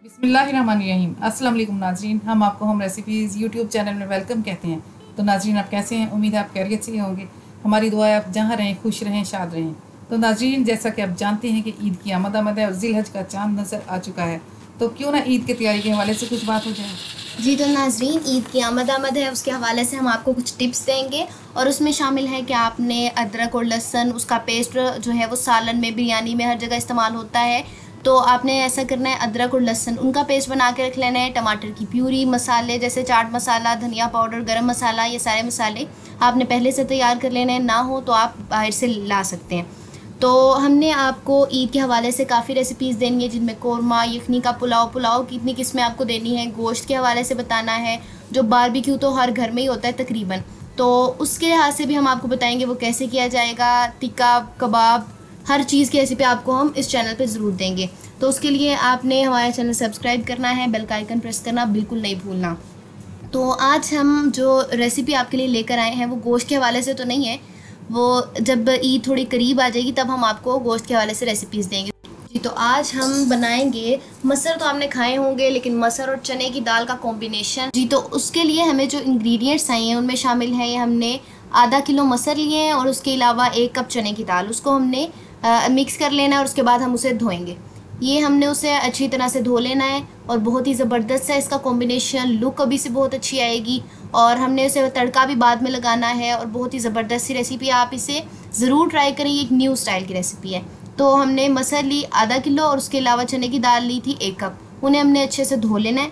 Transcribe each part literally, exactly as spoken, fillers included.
बिस्मिल्लाहिर्रहमानिर्रहीम। अस्सलाम वालेकुम नाज़रीन, हम आपको हम रेसिपीज़ यूट्यूब चैनल में वेलकम कहते हैं। तो नाज़रीन, आप कैसे हैं? उम्मीद है आप खैरियत से होंगे। हमारी दुआ है आप जहाँ रहें खुश रहें, शाद रहें। तो नाज़रीन, जैसा कि आप जानते हैं कि ईद की आमद आमद है और ज़िलहज का चाँद नज़र आ चुका है, तो क्यों ना ईद की तैयारी के हवाले से कुछ बात हो जाए। जी तो नाज़रीन, ईद की आमद आमद है, उसके हवाले से हम आपको कुछ टिप्स देंगे और उसमें शामिल है कि आपने अदरक और लहसुन उसका पेस्ट जो है वो सालन में, बिरयानी में हर जगह इस्तेमाल होता है। तो आपने ऐसा करना है, अदरक और लहसुन उनका पेस्ट बना के रख लेना है। टमाटर की प्यूरी, मसाले जैसे चाट मसाला, धनिया पाउडर, गरम मसाला, ये सारे मसाले आपने पहले से तैयार कर लेने हैं। ना हो तो आप बाहर से ला सकते हैं। तो हमने आपको ईद के हवाले से काफ़ी रेसिपीज़ देनी है, जिनमें कोरमा, यखनी का पुलाव, पुलाव कितनी किस्में आपको देनी है, गोश्त के हवाले से बताना है, जो बारबेक्यू तो हर घर में ही होता है तकरीबन, तो उसके लिहाज से भी हम आपको बताएंगे वो कैसे किया जाएगा। टिक्का, कबाब, हर चीज़ की रेसिपी आपको हम इस चैनल पे ज़रूर देंगे। तो उसके लिए आपने हमारा चैनल सब्सक्राइब करना है, बेल का आइकन प्रेस करना बिल्कुल नहीं भूलना। तो आज हम जो रेसिपी आपके लिए लेकर आए हैं वो गोश्त के हवाले से तो नहीं है, वो जब ईद थोड़ी करीब आ जाएगी तब हम आपको गोश्त के हवाले से रेसिपीज़ देंगे। जी तो आज हम बनाएंगे मसर। तो आपने खाए होंगे, लेकिन मसर और चने की दाल का कॉम्बिनेशन। जी तो उसके लिए हमें जो इंग्रेडिएंट्स आई हैं उनमें शामिल है, हमने आधा किलो मसर लिए हैं और उसके अलावा एक कप चने की दाल। उसको हमने आ, मिक्स कर लेना है और उसके बाद हम उसे धोएंगे। ये हमने उसे अच्छी तरह से धो लेना है और बहुत ही ज़बरदस्त है इसका कॉम्बिनेशन, लुक अभी से बहुत अच्छी आएगी और हमने उसे तड़का भी बाद में लगाना है और बहुत ही ज़बरदस्त सी रेसिपी है। आप इसे ज़रूर ट्राई करें, एक न्यू स्टाइल की रेसिपी है। तो हमने मसर ली आधा किलो और उसके अलावा चने की दाल ली थी एक कप। उन्हें हमने अच्छे से धो लेना है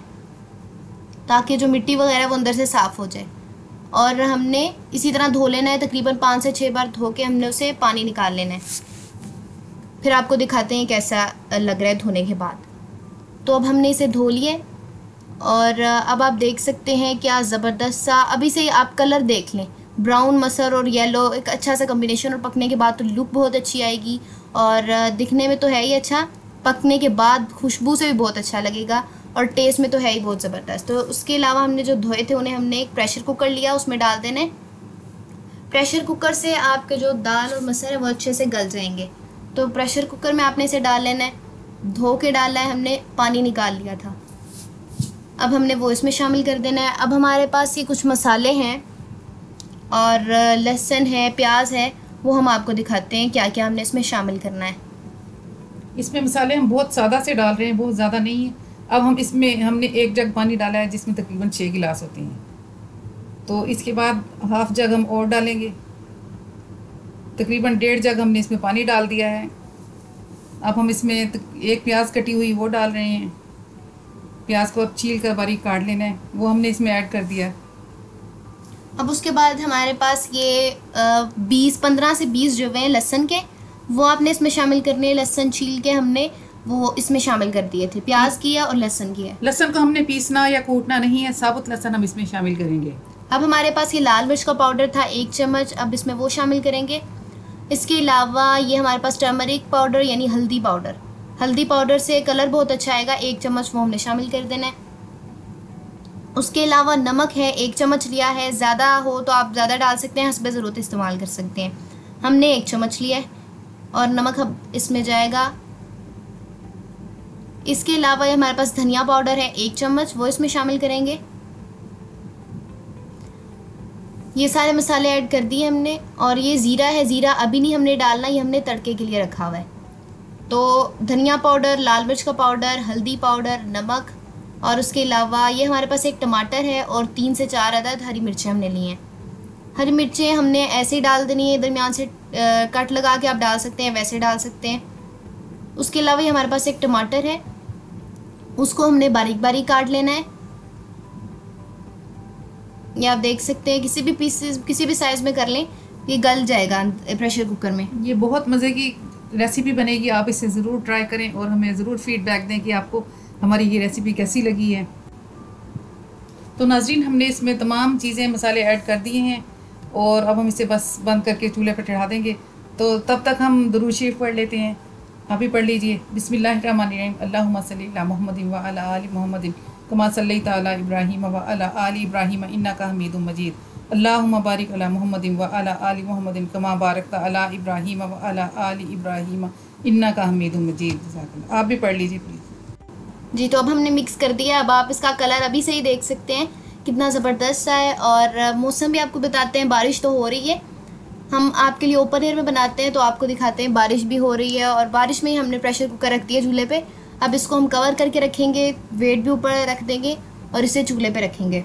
ताकि जो मिट्टी वगैरह वो अंदर से साफ़ हो जाए, और हमने इसी तरह धो लेना है। तकरीबन पाँच से छः बार धो के हमने उसे पानी निकाल लेना है। फिर आपको दिखाते हैं कैसा लग रहा है धोने के बाद। तो अब हमने इसे धो लिए और अब आप देख सकते हैं क्या ज़बरदस्त सा, अभी से आप कलर देख लें, ब्राउन मसर और येलो एक अच्छा सा कम्बिनेशन, और पकने के बाद तो लुक बहुत अच्छी आएगी और दिखने में तो है ही अच्छा, पकने के बाद खुशबू से भी बहुत अच्छा लगेगा और टेस्ट में तो है ही बहुत ज़बरदस्त। तो उसके अलावा हमने जो धोए थे उन्हें हमने एक प्रेशर कुकर लिया, उसमें डाल देने। प्रेशर कुकर से आपके जो दाल और मसर है वो अच्छे से गल जाएंगे। तो प्रेशर कुकर में आपने इसे डाल लेना है, धो के डालना है, हमने पानी निकाल लिया था। अब हमने वो इसमें शामिल कर देना है। अब हमारे पास ये कुछ मसाले हैं और लहसुन है, प्याज है, वो हम आपको दिखाते हैं क्या क्या हमने इसमें शामिल करना है। इसमें मसाले हम बहुत सादा से डाल रहे हैं, बहुत ज़्यादा नहीं है। अब हम इसमें हमने एक जग पानी डाला है जिसमें तकरीबन छः गिलास होते हैं। तो इसके बाद हाफ जग हम और डालेंगे, तकरीबन डेढ़ जग हमने इसमें पानी डाल दिया है। अब हम इसमें एक प्याज कटी हुई वो डाल रहे हैं। प्याज को अब छील कर बारीक काट लेना है, वो हमने इसमें ऐड कर दिया। अब उसके बाद हमारे पास ये बीस पंद्रह से बीस जो हैं लहसुन के, वो आपने इसमें शामिल करने हैं। लहसुन छील के हमने वो इसमें शामिल कर दिए थे, प्याज की है और लहसुन की है। लहसुन को हमने पीसना या कूटना नहीं है, साबुत लहसुन हम इसमें शामिल करेंगे। अब हमारे पास ये लाल मिर्च का पाउडर था एक चम्मच, अब इसमें वो शामिल करेंगे। इसके अलावा ये हमारे पास टर्मरिक पाउडर यानी हल्दी पाउडर, हल्दी पाउडर से कलर बहुत अच्छा आएगा, एक चम्मच वो हमने शामिल कर देना है। उसके अलावा नमक है, एक चम्मच लिया है, ज़्यादा हो तो आप ज़्यादा डाल सकते हैं, हस्ब ज़रूरत इस्तेमाल कर सकते हैं। हमने एक चम्मच लिया है और नमक अब इसमें जाएगा। इसके अलावा ये हमारे पास धनिया पाउडर है एक चम्मच, वो इसमें शामिल करेंगे। ये सारे मसाले ऐड कर दिए हमने। और ये ज़ीरा है, ज़ीरा अभी नहीं हमने डालना, ये हमने तड़के के लिए रखा हुआ है। तो धनिया पाउडर, लाल मिर्च का पाउडर, हल्दी पाउडर, नमक, और उसके अलावा ये हमारे पास एक टमाटर है और तीन से चार अदद हरी मिर्चें हमने ली हैं। हरी मिर्चें हमने ऐसे ही डाल देनी है, दरमियान से कट लगा के आप डाल सकते हैं, वैसे डाल सकते हैं। उसके अलावा ये हमारे पास एक टमाटर है, उसको हमने बारीक बारीक काट लेना है। ये आप देख सकते हैं, किसी भी पीसेस किसी भी साइज़ में कर लें, ये गल जाएगा प्रेशर कुकर में। ये बहुत मज़े की रेसिपी बनेगी, आप इसे ज़रूर ट्राई करें और हमें ज़रूर फीडबैक दें कि आपको हमारी ये रेसिपी कैसी लगी है। तो नाज़रीन, हमने इसमें तमाम चीज़ें मसाले ऐड कर दिए हैं और अब हम इसे बस बंद करके चूल्हे पर चढ़ा देंगे। तो तब तक हम दुरूद शरीफ पढ़ लेते हैं। आप भी पढ़ लीजिए। बिस्मिल्लाहिर्रहमानिर्रहीम। अल्लाहुम्मा सल्ली अला मुहम्मदिन व अला आलि मुहम्मदिन कमा सल्लैता अला इब्राहीम व अला आलि इब्राहीम इन्नका हमीदुम मजीद। अल्लाहुम्मा बारिक अला मुहम्मदिन व अला आलि मुहम्मदिन कमा बारकता अला इब्राहीम व अला आलि इब्राहीम इन्नका हमीदुम मजीद। आप भी पढ़ लीजिए प्लीज़। जी तो अब हमने मिक्स कर दिया। अब आप इसका कलर अभी से ही देख सकते हैं कितना ज़बरदस्त सा है। और मौसम भी आपको बताते हैं, बारिश तो हो रही है। हम आपके लिए ओपन एयर में बनाते हैं तो आपको दिखाते हैं बारिश भी हो रही है। और बारिश में ही हमने प्रेशर कुकर रख दिया चूल्हे पे। अब इसको हम कवर करके रखेंगे, वेट भी ऊपर रख देंगे और इसे चूल्हे पे रखेंगे।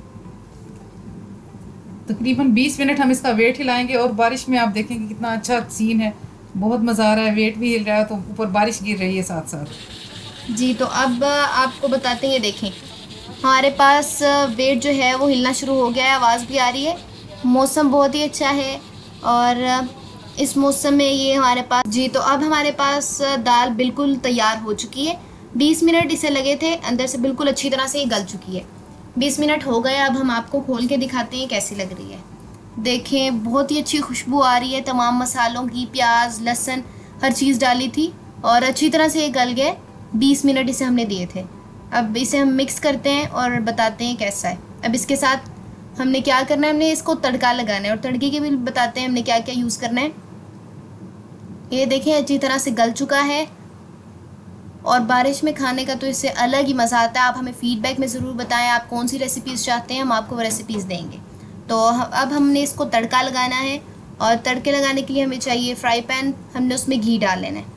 तकरीबन बीस मिनट हम इसका वेट हिलाएंगे और बारिश में आप देखेंगे कितना अच्छा सीन है, बहुत मज़ा आ रहा है। वेट भी हिल रहा है तो ऊपर बारिश गिर रही है साथ साथ। जी तो अब आपको बताते हैं, ये देखें हमारे पास वेट जो है वो हिलना शुरू हो गया है, आवाज़ भी आ रही है। मौसम बहुत ही अच्छा है और इस मौसम में ये हमारे पास जी तो अब हमारे पास दाल बिल्कुल तैयार हो चुकी है। बीस मिनट इसे लगे थे, अंदर से बिल्कुल अच्छी तरह से ये गल चुकी है। बीस मिनट हो गए, अब हम आपको खोल के दिखाते हैं कैसी लग रही है। देखें बहुत ही अच्छी खुशबू आ रही है, तमाम मसालों की, प्याज लहसुन हर चीज़ डाली थी और अच्छी तरह से ये गल गए। बीस मिनट इसे हमने दिए थे। अब इसे हम मिक्स करते हैं और बताते हैं कैसा है। अब इसके साथ हमने क्या करना है, हमने इसको तड़का लगाना है और तड़के के भी बताते हैं हमने क्या क्या यूज़ करना है। ये देखें अच्छी तरह से गल चुका है और बारिश में खाने का तो इससे अलग ही मज़ा आता है। आप हमें फ़ीडबैक में ज़रूर बताएं आप कौन सी रेसिपीज़ चाहते हैं, हम आपको वो रेसिपीज़ देंगे। तो अब हमने इसको तड़का लगाना है और तड़के लगाने के लिए हमें चाहिए फ्राई पैन। हमने उसमें घी डाल लेना है।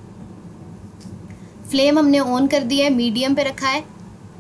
फ्लेम हमने ऑन कर दिया है, मीडियम पे रखा है।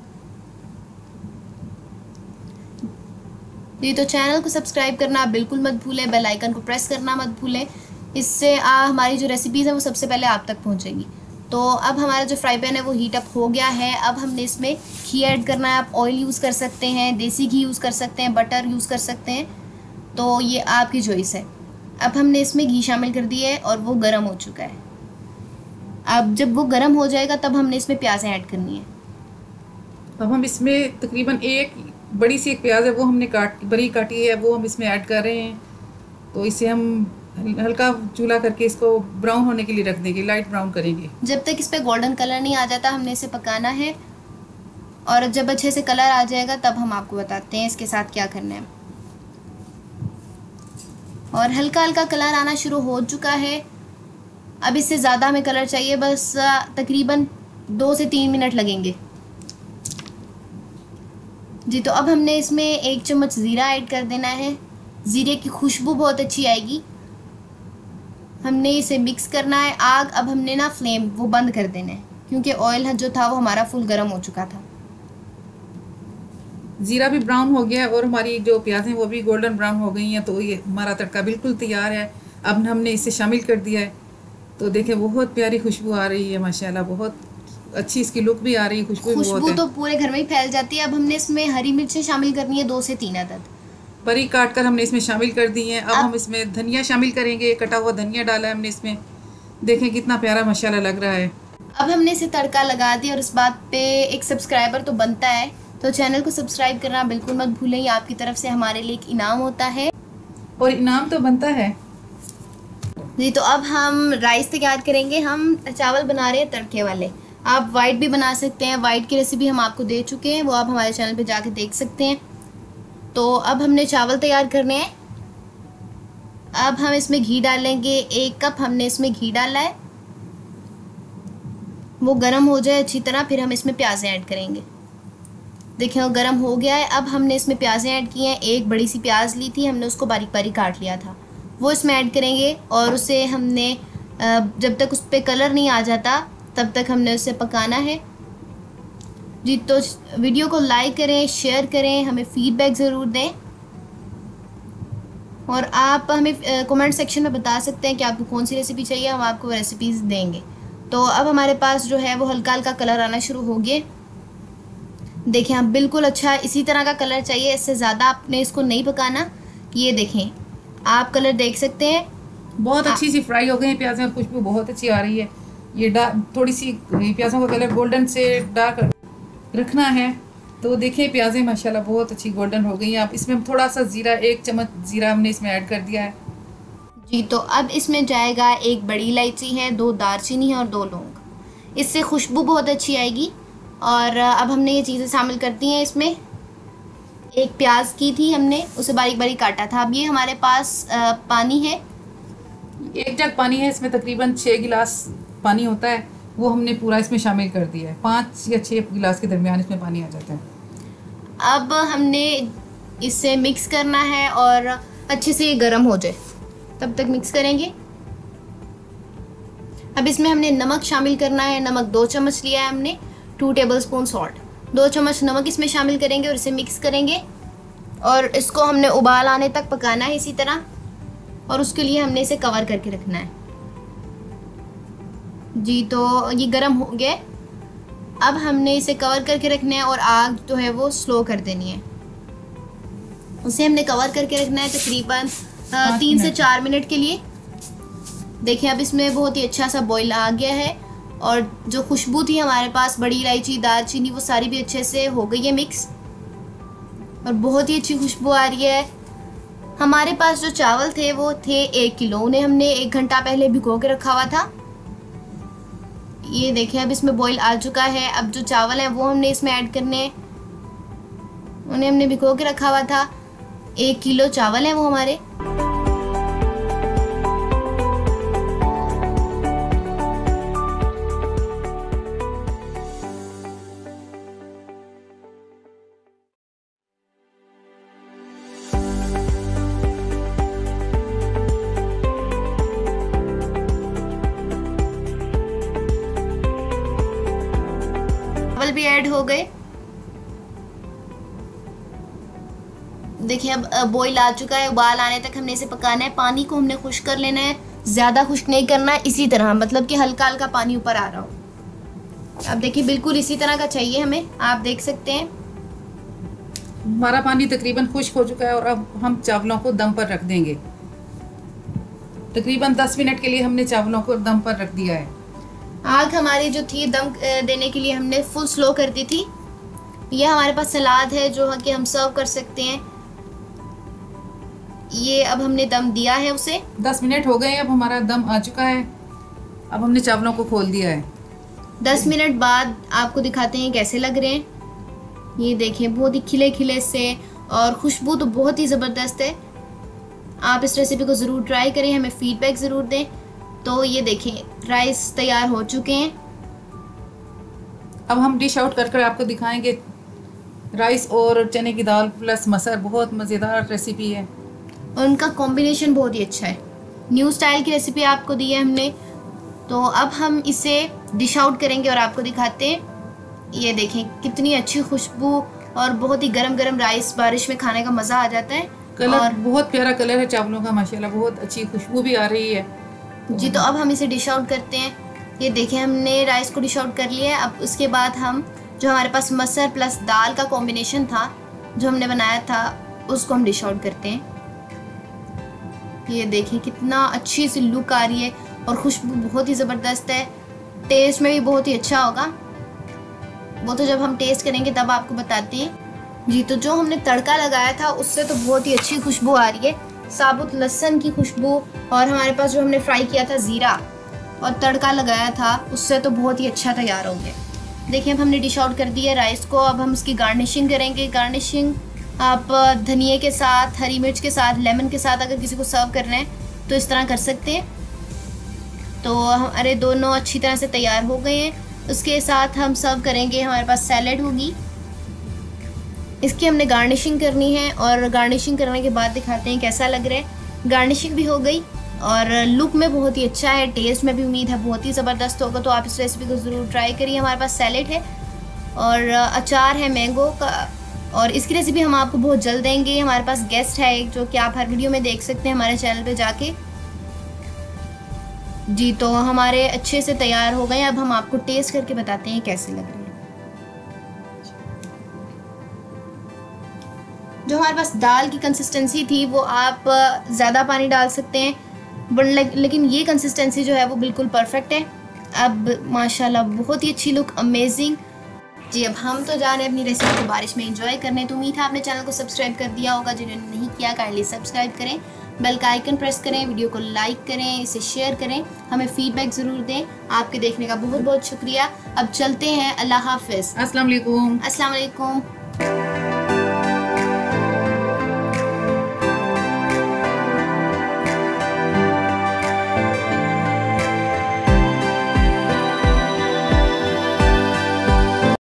जी तो चैनल को सब्सक्राइब करना आप बिल्कुल मत भूलें, बेल आइकन को प्रेस करना मत भूलें। इससे आ, हमारी जो रेसिपीज़ हैं वो सबसे पहले आप तक पहुंचेगी। तो अब हमारा जो फ्राई पैन है वो हीट अप हो गया है। अब हमने इसमें घी ऐड करना है। आप ऑयल यूज़ कर सकते हैं, देसी घी यूज़ कर सकते हैं, बटर यूज़ कर सकते हैं, तो ये आपकी चॉइस है। अब हमने इसमें घी शामिल कर दिया है और वो गर्म हो चुका है। अब जब वो गर्म हो जाएगा तब हमने इसमें प्याज़ें ऐड करनी है। अब हम इसमें तकरीबन एक बड़ी सी एक प्याज है वो हमने काट बड़ी काटी है, वो हम इसमें ऐड कर रहे हैं। तो इसे हम हल्का चूल्हा करके इसको ब्राउन होने के लिए रख देंगे, लाइट ब्राउन करेंगे। जब तक इस पर गोल्डन कलर नहीं आ जाता हमने इसे पकाना है और जब अच्छे से कलर आ जाएगा तब हम आपको बताते हैं इसके साथ क्या करना है। और हल्का हल्का कलर आना शुरू हो चुका है। अब इससे ज़्यादा हमें कलर चाहिए, बस तकरीबन दो से तीन मिनट लगेंगे। जी तो अब हमने इसमें एक चम्मच ज़ीरा ऐड कर देना है। ज़ीरे की खुशबू बहुत अच्छी आएगी। हमने इसे मिक्स करना है। आग अब हमने ना फ्लेम वो बंद कर देना है क्योंकि ऑयल जो था वो हमारा फुल गर्म हो चुका था। ज़ीरा भी ब्राउन हो गया है और हमारी जो प्याज हैं वो भी गोल्डन ब्राउन हो गई हैं। तो ये हमारा तड़का बिल्कुल तैयार है। अब हमने इसे शामिल कर दिया है। तो देखें बहुत प्यारी खुशबू आ रही है, माशाल्लाह बहुत अच्छी इसकी लुक भी आ रही है, खुशबू भी बहुत है। तो पूरे घर में ही फैल जाती है। अब हमने इसमें हरी मिर्चें शामिल करनी है, दो से तीन अदद बारीक काट कर हमने इसमें शामिल कर दी हैं। अब, अब हम इसमें धनिया शामिल करेंगे, कटा हुआ धनिया डाला है हमने इसमें। देखें कितना प्यारा माशाल्लाह लग रहा है। अब हमने इसे तड़का लगा दिया और इस बात पे एक सब्सक्राइबर तो बनता है, तो चैनल को सब्सक्राइब करना बिल्कुल मत भूलें। ये आपकी तरफ से हमारे लिए एक इनाम होता है और इनाम तो बनता है। जी तो अब हम राइस तैयार करेंगे। हम चावल बना रहे हैं तड़के वाले। आप वाइट भी बना सकते हैं, वाइट की रेसिपी हम आपको दे चुके हैं, वो आप हमारे चैनल पे जाके देख सकते हैं। तो अब हमने चावल तैयार करने हैं। अब हम इसमें घी डालेंगे। एक कप हमने इसमें घी डाला है, वो गर्म हो जाए अच्छी तरह, फिर हम इसमें प्याज़ें ऐड करेंगे। देखिए वो गर्म हो गया है। अब हमने इसमें प्याज़ें ऐड की हैं। एक बड़ी सी प्याज ली थी हमने, उसको बारीक बारीक काट लिया था, वो इसमें ऐड करेंगे और उसे हमने जब तक उस पर कलर नहीं आ जाता तब तक हमने उसे पकाना है। जी तो वीडियो को लाइक करें, शेयर करें, हमें फ़ीडबैक ज़रूर दें और आप हमें कमेंट सेक्शन में बता सकते हैं कि आपको कौन सी रेसिपी चाहिए, हम आपको रेसिपीज़ देंगे। तो अब हमारे पास जो है वो हल्का हल्का कलर आना शुरू हो गया। देखें आप बिल्कुल अच्छा इसी तरह का कलर चाहिए, इससे ज़्यादा आपने इसको नहीं पकाना। ये देखें आप कलर देख सकते हैं, बहुत अच्छी सी फ्राई हो गई हैं प्याज़ें और खुशबू बहुत अच्छी आ रही है। ये डार्क थोड़ी सी प्याज़ों का कलर गोल्डन से डार्क रखना है। तो देखिए प्याज़ें माशाल्लाह बहुत अच्छी गोल्डन हो गई हैं। आप इसमें थोड़ा सा ज़ीरा, एक चम्मच ज़ीरा हमने इसमें ऐड कर दिया है। जी तो अब इसमें जाएगा एक बड़ी इलायची है, दो दालचीनी है और दो लौंग। इससे खुशबू बहुत अच्छी आएगी। और अब हमने ये चीज़ें शामिल कर दी हैं इसमें। एक प्याज की थी हमने, उसे बारीक बारीक काटा था। अब ये हमारे पास आ, पानी है, एक जग पानी है, इसमें तकरीबन छः गिलास पानी होता है वो हमने पूरा इसमें शामिल कर दिया है। पाँच या छः गिलास के दरमियान इसमें पानी आ जाता है। अब हमने इसे मिक्स करना है और अच्छे से ये गर्म हो जाए तब तक मिक्स करेंगे। अब इसमें हमने नमक शामिल करना है। नमक दो चम्मच लिया है हमने। टू टेबलस्पून सॉल्ट, दो चम्मच नमक इसमें शामिल करेंगे और इसे मिक्स करेंगे और इसको हमने उबाल आने तक पकाना है इसी तरह, और उसके लिए हमने इसे कवर करके रखना है। जी तो ये गर्म हो गया। अब हमने इसे कवर करके रखना है और आग जो है वो स्लो कर देनी है। उसे हमने कवर करके रखना है तकरीबन तीन से चार मिनट के लिए। देखिए अब इसमें बहुत ही अच्छा सा बॉईल आ गया है और जो खुशबू थी हमारे पास, बड़ी इलायची, दालचीनी, वो सारी भी अच्छे से हो गई है मिक्स और बहुत ही अच्छी खुशबू आ रही है। हमारे पास जो चावल थे वो थे एक किलो। उन्हें हमने एक घंटा पहले भिगो के रखा हुआ था। ये देखिए अब इसमें बॉईल आ चुका है। अब जो चावल हैं वो हमने इसमें ऐड करने हैं। उन्हें हमने भिगो के रखा हुआ था। एक किलो चावल हैं वो हमारे। चावल भी ऐड हो गए। देखिए अब बॉईल आ चुका है। उबाल आने तक हमने इसे पकाना है। पानी को हमने खुश्क कर लेना है, ज़्यादा खुश्क नहीं करना है, इसी तरह मतलब कि हल्का हल्का पानी ऊपर आ रहा हो। अब देखिए बिल्कुल इसी तरह का चाहिए हमें, आप देख सकते हैं। हमारा पानी तकरीबन खुश्क हो चुका है और अब हम चावलों को दम पर रख देंगे। तकरीबन दस मिनट के लिए हमने चावलों को दम पर रख दिया है। आग हमारी जो थी दम देने के लिए हमने फुल स्लो कर दी थी। यह हमारे पास सलाद है जो कि हम सर्व कर सकते हैं। ये अब हमने दम दिया है उसे। दस मिनट हो गए, अब हमारा दम आ चुका है। अब हमने चावलों को खोल दिया है। दस मिनट बाद आपको दिखाते हैं कैसे लग रहे हैं। ये देखिए बहुत ही खिले खिले से और खुशबू तो बहुत ही ज़बरदस्त है। आप इस रेसिपी को ज़रूर ट्राई करें, हमें फीडबैक ज़रूर दें। तो ये देखें राइस तैयार हो चुके हैं। अब हम डिश आउट कर कर आपको दिखाएंगे। राइस और चने की दाल प्लस मसर बहुत मज़ेदार रेसिपी है और उनका कॉम्बिनेशन बहुत ही अच्छा है। न्यू स्टाइल की रेसिपी आपको दी है हमने। तो अब हम इसे डिश आउट करेंगे और आपको दिखाते हैं। ये देखें कितनी अच्छी खुशबू और बहुत ही गरम गरम राइस, बारिश में खाने का मज़ा आ जाता है। कलर और बहुत प्यारा कलर है चावलों का, माशाल्लाह बहुत अच्छी खुशबू भी आ रही है। जी तो अब हम इसे डिश आउट करते हैं। ये देखें हमने राइस को डिश आउट कर लिया है। अब उसके बाद हम जो हमारे पास मसर प्लस दाल का कॉम्बिनेशन था जो हमने बनाया था उसको हम डिश आउट करते हैं। ये देखें कितना अच्छी सी लुक आ रही है और खुशबू बहुत ही ज़बरदस्त है। टेस्ट में भी बहुत ही अच्छा होगा, वो तो जब हम टेस्ट करेंगे तब आपको बताते हैं। जी तो जो हमने तड़का लगाया था उससे तो बहुत ही अच्छी खुशबू आ रही है। साबुत लहसुन की खुशबू और हमारे पास जो हमने फ्राई किया था ज़ीरा और तड़का लगाया था उससे तो बहुत ही अच्छा तैयार हो गया। देखिए अब हमने डिश आउट कर दिया राइस को। अब हम इसकी गार्निशिंग करेंगे। गार्निशिंग आप धनिए के साथ, हरी मिर्च के साथ, लेमन के साथ अगर किसी को सर्व करना है तो इस तरह कर सकते हैं। तो हमारे दोनों अच्छी तरह से तैयार हो गए हैं। उसके साथ हम सर्व करेंगे, हमारे पास सैलेड होगी। इसकी हमने गार्निशिंग करनी है और गार्निशिंग करने के बाद दिखाते हैं कैसा लग रहा है। गार्निशिंग भी हो गई और लुक में बहुत ही अच्छा है, टेस्ट में भी उम्मीद है बहुत ही ज़बरदस्त होगा। तो आप इस रेसिपी को ज़रूर ट्राई करिए। हमारे पास सैलेड है और अचार है मैंगो का, और इसकी रेसिपी हम आपको बहुत जल्द देंगे। हमारे पास गेस्ट है एक जो कि आप हर वीडियो में देख सकते हैं हमारे चैनल पे जाके। जी तो हमारे अच्छे से तैयार हो गए। अब हम आपको टेस्ट करके बताते हैं कैसे लग रहे हैं। जो हमारे पास दाल की कंसिस्टेंसी थी वो आप ज़्यादा पानी डाल सकते हैं, बट लेकिन ये कंसिस्टेंसी जो है वो बिल्कुल परफेक्ट है। अब माशाल्लाह बहुत ही अच्छी लुक, अमेजिंग। जी अब हम तो जा रहे हैं अपनी रेसिपी को बारिश में एंजॉय करने। तो उम्मीद है आपने चैनल को सब्सक्राइब कर दिया होगा। जिन्होंने नहीं किया काइंडली सब्सक्राइब करें, बेल का आइकन प्रेस करें, वीडियो को लाइक करें, इसे शेयर करें, हमें फीडबैक ज़रूर दें। आपके देखने का बहुत बहुत शुक्रिया। अब चलते हैं, अल्लाह हाफिज़। अस्सलाम वालेकुम। अस्सलाम वालेकुम।